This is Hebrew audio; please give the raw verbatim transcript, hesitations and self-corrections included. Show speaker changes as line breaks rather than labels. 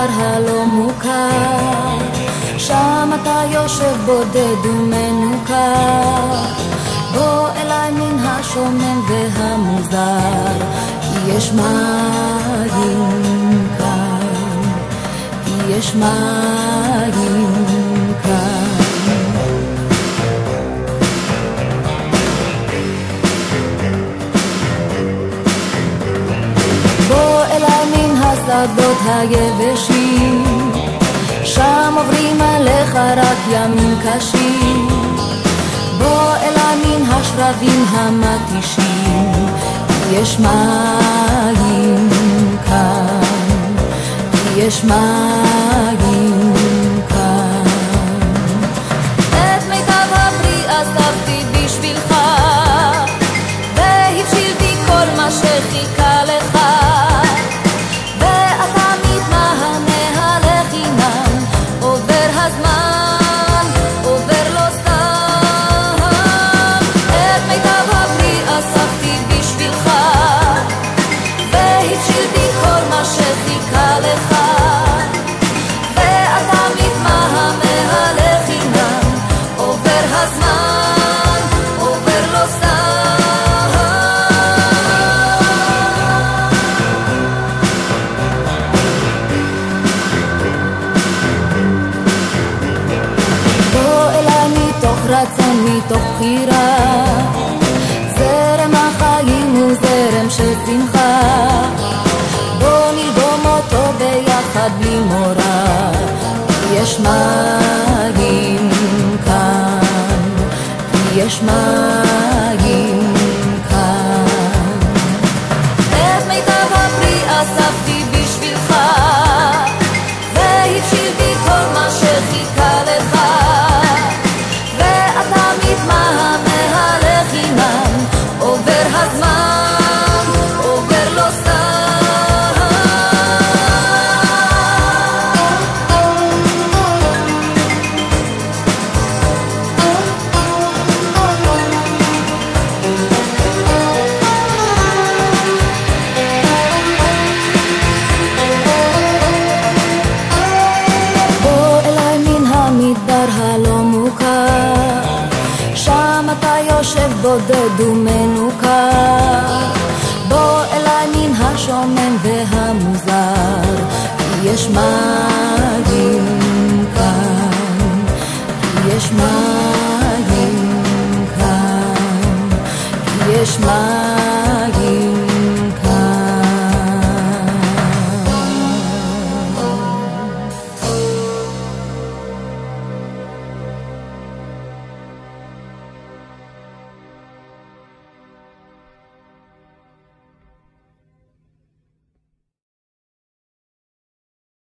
המדבר הלא מוכר, שם אתה יושב בודד ומנוכר. בוא אליי מן השומם והמוזר, כי יש מים כאן, כי יש מים כאן. בוא אליי מן השדות היבשים, שם עוברים עליך רק ימים קשים. בוא אליי מן השרבים המתישים, כי יש מים כאן, כי יש מים כאן. את מיטב הפרי אספתי בשבילך, והבשילתי כל מה שחיכה לך, ואתה מתמהמה לחינם. עובר הזמן, עובר לא סתם. את מיטב הפרי אספתי בשבילך, והבשילתי כל מה שחיכה לך, ואתה מתמהמה לחינם. עובר הזמן, עובר לא סתם. רצון מתוך בחירה, זרם החיים הוא זרם של שמחה. בוא נלגום אותו ביחד בלי מורא, כי יש מים כאן, כי יש מים כאן. את מיטב הפרי אספתי בשבילך, והבשילתי כל מה שחיכה לך, מתמהמה לחינם. עובר הזמן, עובר לא סתם. בוא אליי מן המדבר הלא מוכר, שם אתה יושב בודד ומנוכר. בוא אליי מן השומם והמוזר, כי יש מים כאן, כי יש מים כאן, כי יש מים